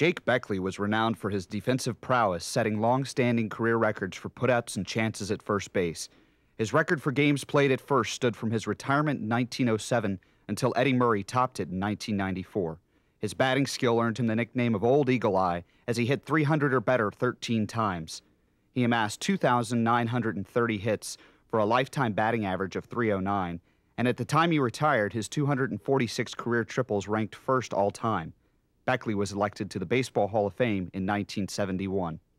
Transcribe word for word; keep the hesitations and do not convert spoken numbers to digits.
Jake Beckley was renowned for his defensive prowess, setting long-standing career records for putouts and chances at first base. His record for games played at first stood from his retirement in nineteen oh seven until Eddie Murray topped it in nineteen ninety-four. His batting skill earned him the nickname of Old Eagle Eye, as he hit three hundred or better thirteen times. He amassed two thousand nine hundred thirty hits for a lifetime batting average of three oh nine, and at the time he retired, his two hundred forty-six career triples ranked first all time. Beckley was elected to the Baseball Hall of Fame in nineteen seventy-one.